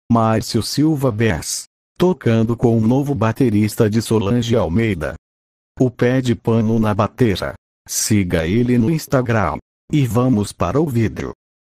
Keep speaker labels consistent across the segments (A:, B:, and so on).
A: Márcio Silva Bass, tocando com o novo baterista de Solange Almeida, o Pé de Pano na bateria. Siga ele no Instagram. E vamos para o vídeo.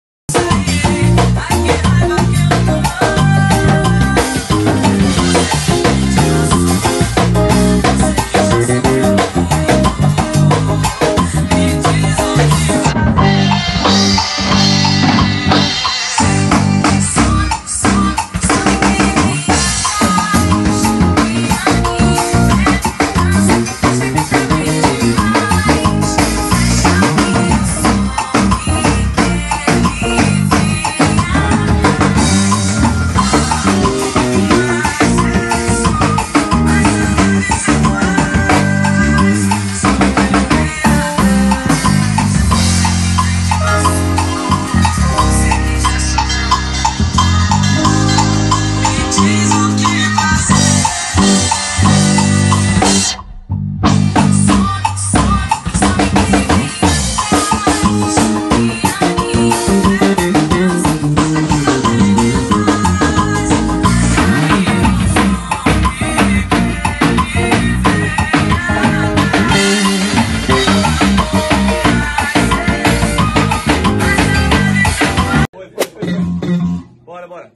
B: Bora.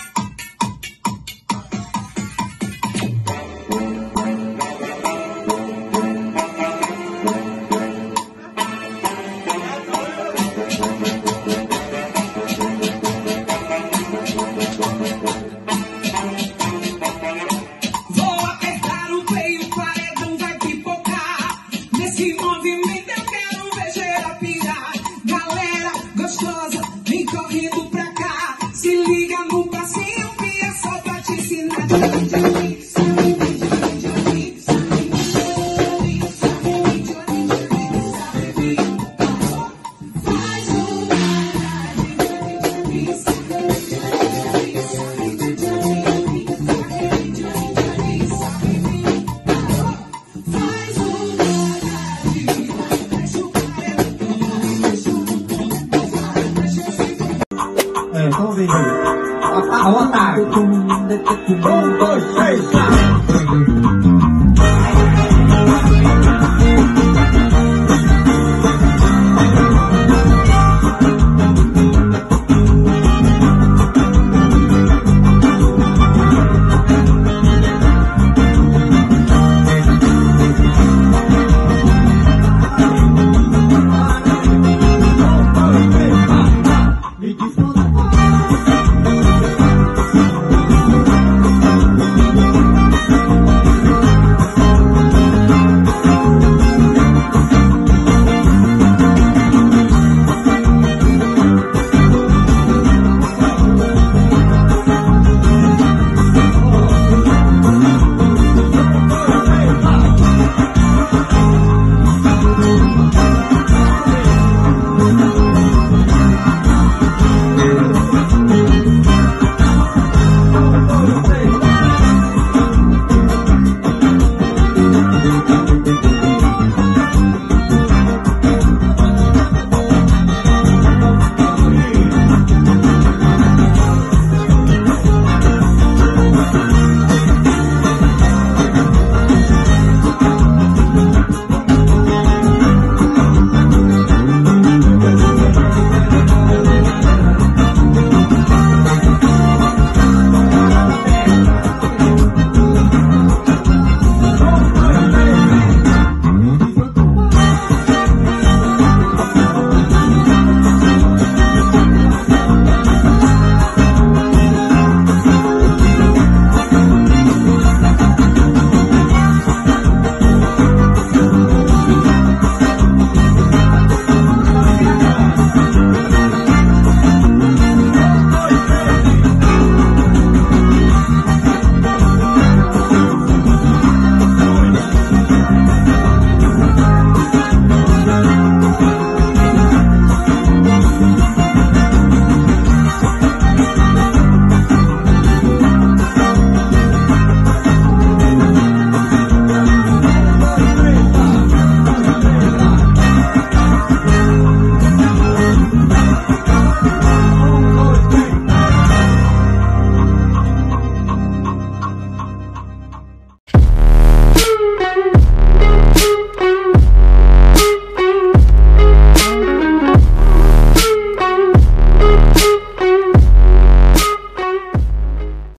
C: Vou apertar o play, o paredão vai pipocar. Nesse movimento eu quero ver geral pirar. Galera gostosa, vem correndo pra cá. Se liga no passinho que é só pra te ensinar.
D: Então vem aí. Ao otário.